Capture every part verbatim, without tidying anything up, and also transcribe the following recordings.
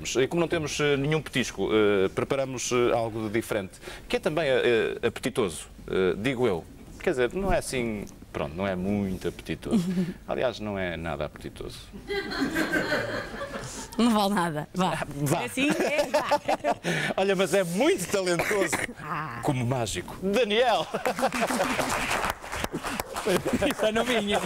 E como não temos uh, nenhum petisco, uh, preparamos uh, algo diferente, que é também uh, apetitoso, uh, digo eu. Quer dizer, não é assim, pronto, não é muito apetitoso. Aliás, não é nada apetitoso. Não vale nada. Vá. Vá. É assim? É, vá. Olha, mas é muito talentoso. Ah. Como mágico. Daniel! Isso é novinha.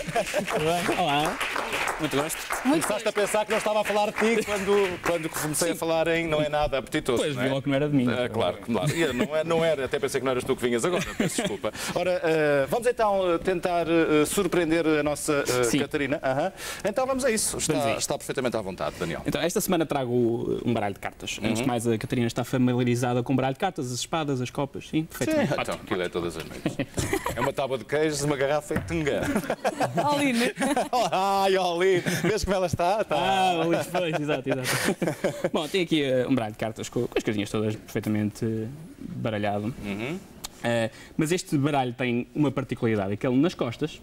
Bem, olá. Muito gosto. Começaste a pensar que não estava a falar de ti quando, quando comecei Sim. a falar em não é nada apetitoso. Pois, não vi é? logo que não era de mim. Ah, claro, claro. Não, é, não era, até pensei que não eras tu que vinhas agora, peço desculpa. Ora, uh, vamos então tentar uh, surpreender a nossa uh, Catarina. Uh-huh. Então vamos a isso. Está, a isso. está perfeitamente à vontade, Daniel. Então, esta semana trago um baralho de cartas. Uhum. Antes de mais, a Catarina está familiarizada com o baralho de cartas, as espadas, as copas, sim? Perfeitamente. Sim, então, aquilo é todas as noites. É uma tábua de queijos, uma garrafa e tunga. Oline. Ai, Oline. Vês como ela está? Está. Ah, Oline, pois, exato, exato. Bom, tem aqui uh, um baralho de cartas com, com as casinhas todas perfeitamente uh, baralhado. Uhum. Uh, mas este baralho tem uma particularidade, é que ele nas costas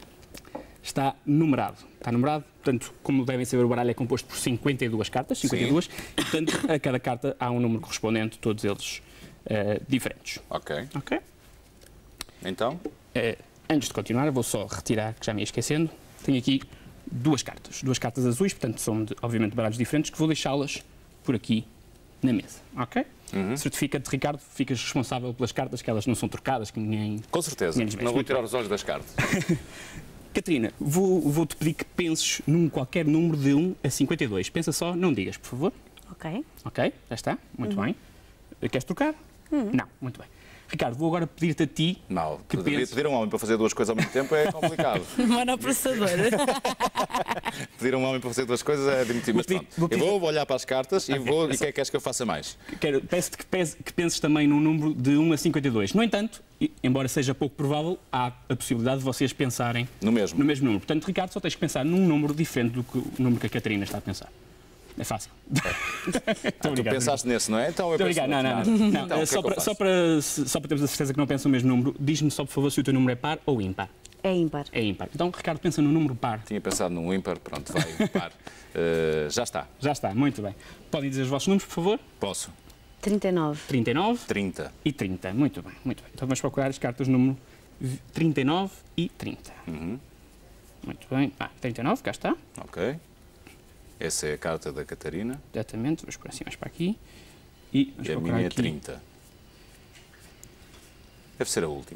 está numerado. Está numerado, portanto, como devem saber, o baralho é composto por cinquenta e duas cartas, cinquenta e duas, e, portanto, a cada carta há um número correspondente, todos eles uh, diferentes. Ok. Ok? Então? Uh, antes de continuar, vou só retirar, que já me ia esquecendo, tenho aqui duas cartas, duas cartas azuis, portanto, são, de, obviamente, baralhos diferentes, que vou deixá-las por aqui na mesa, ok? Uhum. Certifica-te, Ricardo, ficas responsável pelas cartas, que elas não são trocadas, que ninguém... Com certeza, ninguém não vou tirar os olhos das cartas. Catarina, vou, vou-te pedir que penses num qualquer número de um a cinquenta e dois. Pensa só, não digas, por favor. Ok. Ok, já está, muito Uhum. bem. Queres trocar? Uhum. Não, muito bem. Ricardo, vou agora pedir-te a ti... Não, que pedir, penses... pedir a um homem para fazer duas coisas ao mesmo tempo é complicado. Monoprocessador. Pedir a um homem para fazer duas coisas é admitir, mas pronto. Eu vou olhar para as cartas e vou... E o que é que queres que eu faça mais? Quero, peço-te que, pes, que penses também num número de um a cinquenta e dois. No entanto, embora seja pouco provável, há a possibilidade de vocês pensarem... No mesmo? No mesmo número. Portanto, Ricardo, só tens que pensar num número diferente do que o número que a Catarina está a pensar. É fácil. É. Ah, tu pensaste nesse, não é? Então eu penso não, não, não. não. Então, só, para, só, para, só para termos a certeza que não pensam o mesmo número, diz-me só, por favor, se o teu número é par ou ímpar. É ímpar. É ímpar. Então, Ricardo, pensa no número par. Tinha pensado num ímpar, pronto, vai, par. Uh, já está. Já está, muito bem. Podem dizer os vossos números, por favor? Posso. trinta e nove. trinta e nove. trinta. E trinta. Muito bem, muito bem. Então vamos procurar as cartas número trinta e nove e trinta. Uhum. Muito bem. Ah, trinta e nove, cá está. Ok. Essa é a carta da Catarina. Exatamente, vamos por assim mais para aqui. E, vamos e a minha é trinta. Deve ser a última.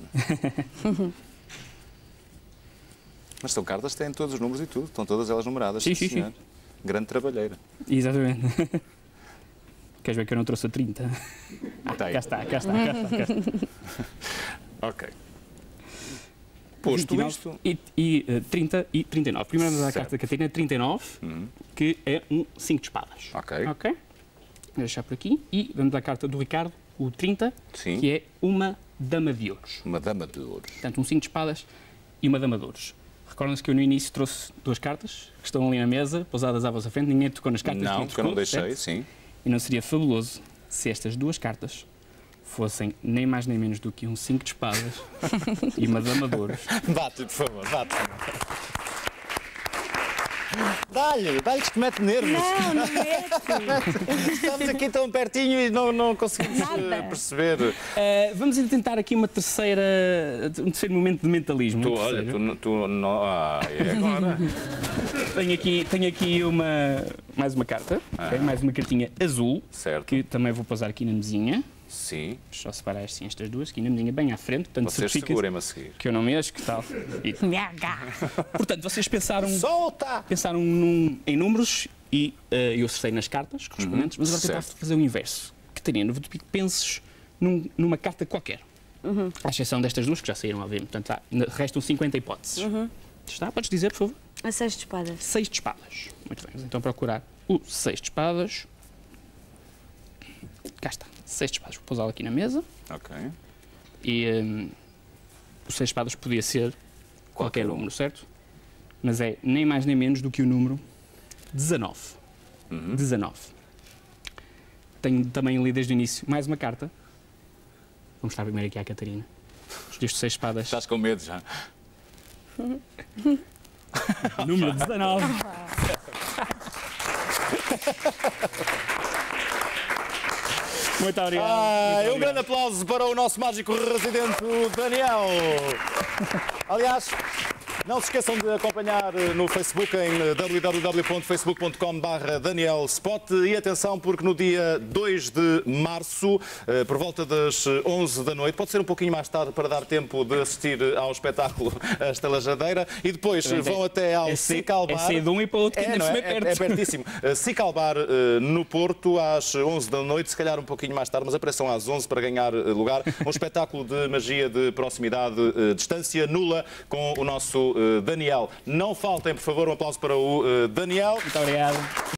Mas são cartas que têm todos os números e tudo, estão todas elas numeradas. Sim, sim, sim. Grande trabalheira. Exatamente. Queres ver que eu não trouxe a trinta? Ah, tá cá está, cá está, cá está. Cá está. Ok. Posto isto... E, e uh, trinta e trinta e nove. Primeiro vamos à carta da Catarina, trinta e nove, uhum. que é um cinco de espadas. Ok. Ok. Vou deixar por aqui. E vamos à carta do Ricardo, o trinta, Sim. que é uma dama de ouros. Uma dama de ouros. Portanto, um cinco de espadas e uma dama de ouros. Recordam-se que eu no início trouxe duas cartas, que estão ali na mesa, pousadas à vossa frente, ninguém tocou nas cartas. Não, porque eu não deixei, certo? Sim. E não seria fabuloso se estas duas cartas fossem nem mais nem menos do que um cinco de espadas e uma dama de ouros. Bate-lhe, por favor, bate-lhe. Dá-lhe, dá-lhe que mete nervos. Não, não mete. Estamos aqui tão pertinho e não, não conseguimos Nada. perceber. Uh, vamos tentar aqui uma terceira, um terceiro momento de mentalismo. Tu, um olha, tu, tu não... Ah, é agora. Tenho aqui, tenho aqui uma, mais uma carta, ah. okay? Mais uma cartinha azul, certo. Que também vou pousar aqui na mesinha. Sim. Só separar assim estas duas, aqui na mesinha bem à frente. Portanto, vocês segurem-me a seguir. Que eu não mexo, que tal? E... Portanto, vocês pensaram... Solta! Pensaram num, em números e uh, eu acertei nas cartas correspondentes, uhum. Mas agora tentar fazer o inverso. Catarina, vou-te pedir que penses num, numa carta qualquer. Uhum. À exceção destas duas, que já saíram, obviamente. Portanto, há, restam cinquenta hipóteses. Uhum. Está? Podes dizer, por favor? A seis de espadas. Seis de espadas. Muito bem. Vamos então procurar o seis de espadas. Cá está. Seis de espadas. Vou pousá-lo aqui na mesa. Ok. E um, o seis de espadas podia ser qualquer, qualquer número, certo? Mas é nem mais nem menos do que o número dezanove. Uhum. dezanove. Tenho também ali desde o início mais uma carta. Vamos estar primeiro aqui à Catarina. Deste seis de espadas. Estás com medo já? Número dezanove. Muito obrigado. Ah, muito um obrigado. grande aplauso para o nosso mágico residente, o Daniel. Aliás, não se esqueçam de acompanhar no Facebook em w w w ponto facebook ponto com barra Daniel Spot e atenção porque no dia dois de março, por volta das onze da noite, pode ser um pouquinho mais tarde para dar tempo de assistir ao espetáculo A Estalajadeira e depois vão até ao É ce- Cicalbar. é sair de um e para o outro, que É, ainda não por é? cima é É- perto. é pertíssimo. Cicalbar no Porto às onze da noite, se calhar um pouquinho mais tarde, mas apareçam às onze para ganhar eh, lugar. Um espetáculo de magia de proximidade, eh, distância nula com o nosso eh, Daniel. Não faltem, por favor, um aplauso para o eh, Daniel. Muito obrigado.